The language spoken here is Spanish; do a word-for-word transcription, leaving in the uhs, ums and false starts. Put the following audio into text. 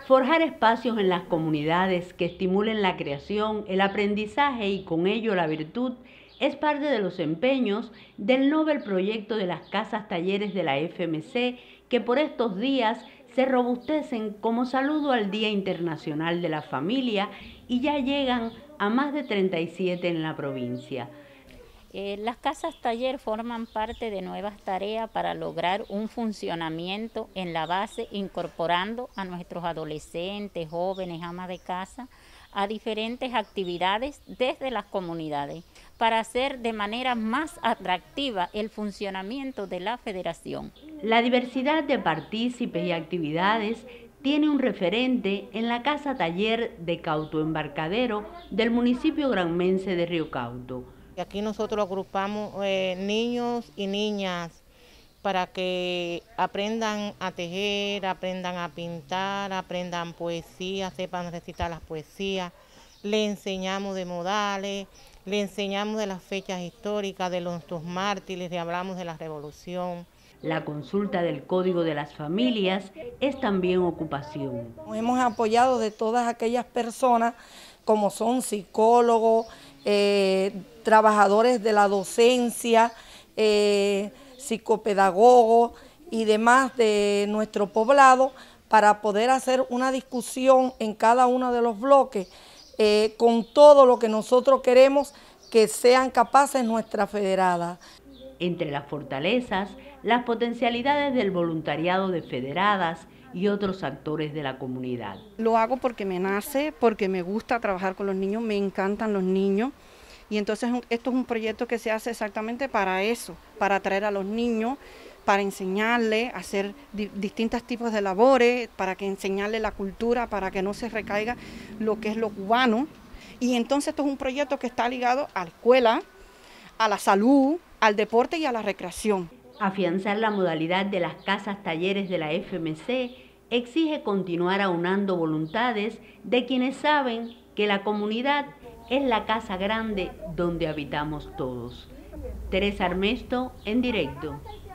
Forjar espacios en las comunidades que estimulen la creación, el aprendizaje y con ello la virtud es parte de los empeños del Nobel Proyecto de las Casas Talleres de la F M C, que por estos días se robustecen como saludo al Día Internacional de la Familia y ya llegan a más de treinta y siete en la provincia. Eh, las casas taller forman parte de nuevas tareas para lograr un funcionamiento en la base, incorporando a nuestros adolescentes, jóvenes, amas de casa, a diferentes actividades desde las comunidades, para hacer de manera más atractiva el funcionamiento de la federación. La diversidad de partícipes y actividades tiene un referente en la Casa Taller de Cauto Embarcadero del municipio granmense de Río Cauto. Aquí nosotros agrupamos eh, niños y niñas para que aprendan a tejer, aprendan a pintar, aprendan poesía, sepan recitar las poesías. Le enseñamos de modales, le enseñamos de las fechas históricas, de nuestros mártires, le hablamos de la revolución. La consulta del Código de las Familias es también ocupación. Hemos apoyado de todas aquellas personas como son psicólogos, eh, trabajadores de la docencia, eh, psicopedagogos y demás de nuestro poblado para poder hacer una discusión en cada uno de los bloques eh, con todo lo que nosotros queremos que sean capaces nuestras federadas. Entre las fortalezas, las potencialidades del voluntariado de federadas y otros actores de la comunidad. Lo hago porque me nace, porque me gusta trabajar con los niños, me encantan los niños. Y entonces esto es un proyecto que se hace exactamente para eso, para atraer a los niños, para enseñarles a hacer di distintos tipos de labores, para que enseñarles la cultura, para que no se recaiga lo que es lo cubano. Y entonces esto es un proyecto que está ligado a la escuela, a la salud, al deporte y a la recreación. Afianzar la modalidad de las casas talleres de la F M C exige continuar aunando voluntades de quienes saben que la comunidad es la casa grande donde habitamos todos. Teresa Armesto, en directo.